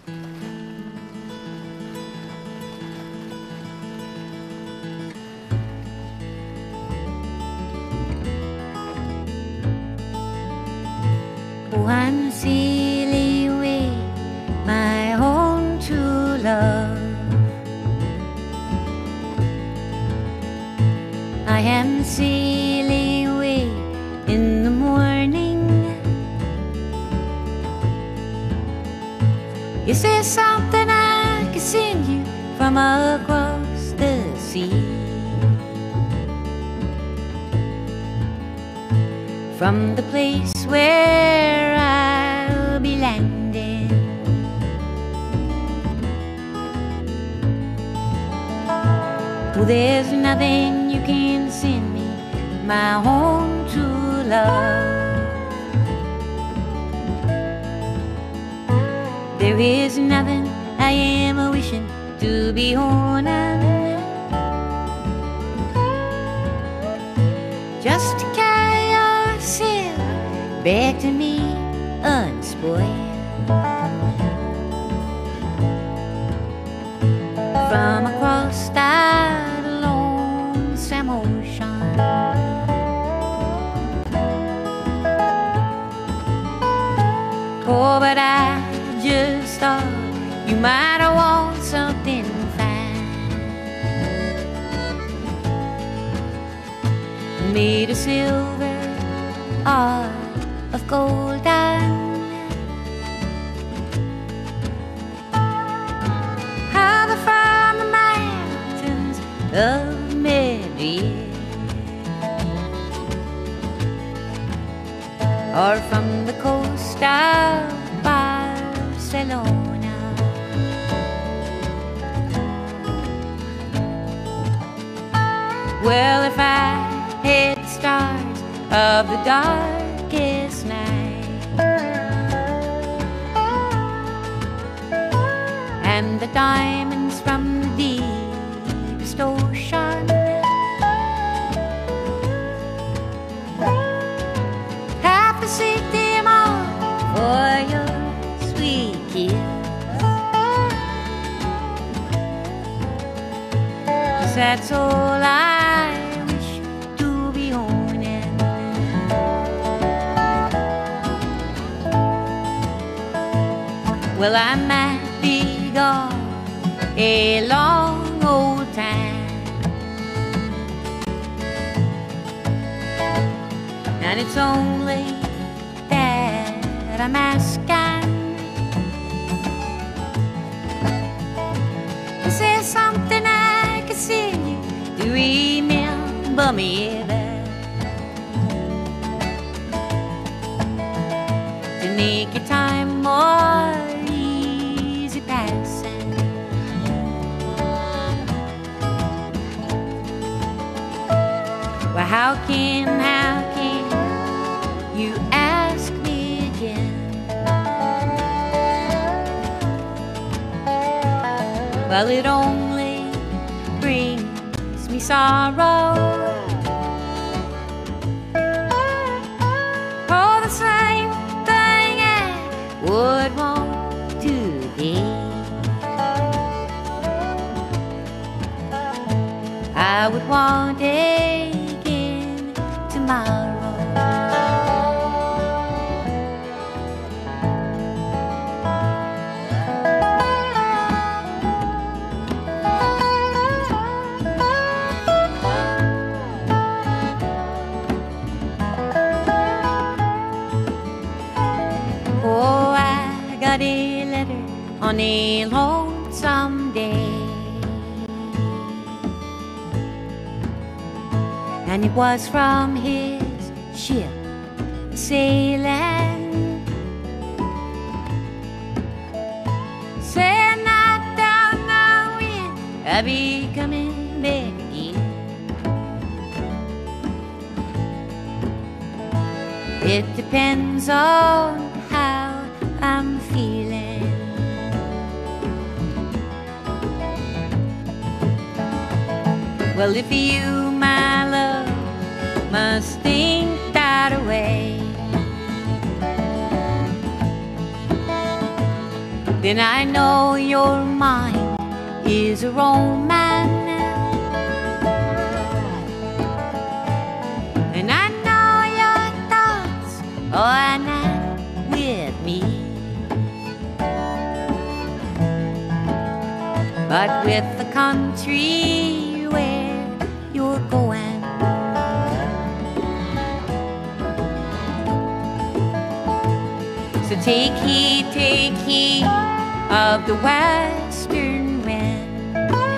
One silly way, my own true love, I am sailing away in the morning. Is there something I can send you from across the sea? From the place where I'll be landing. Oh, there's nothing you can send me, my own true love. There is nothing I am wishing to be honing, just to carry yourself back to me unspoiled. From across that lonesome ocean, oh, but I just thought you might want something fine, made of silver or of golden. Either from the mountains of Madrid or from the coast of Barcelona. Well, if I had the stars of the darkest night and the diamonds from the deepest ocean, I'd forsake them all for your sweet kiss. 'Cause that's all I wish to be owning. Well, I might be gone a long old time, and it's only that I'm asking, is there something I can send you to remember me better, to make your time more easy passing? Well, how can you ask me again? Well, it only brings me sorrow. Oh, the same thing I would want today, I would want again tomorrow. Oh, I got a letter on a lonesome day, and it was from his ship sailing, saying I don't know when I'll be coming back again. It depends on how I'm feeling. Well, if you, my love, must think that away, then I know your mind is a romance. And I know your thoughts are not with me, but with the country where you're going. So take heed of the western wind,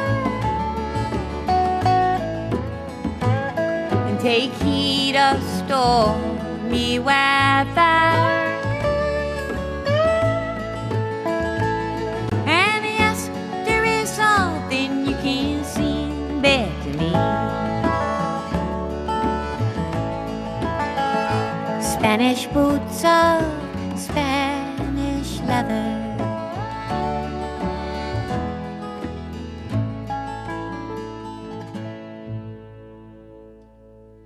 and take heed of stormy weather. And yes, there is something you can see back to me. Spanish boots of Spanish leather,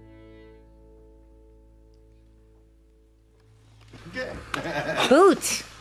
boots.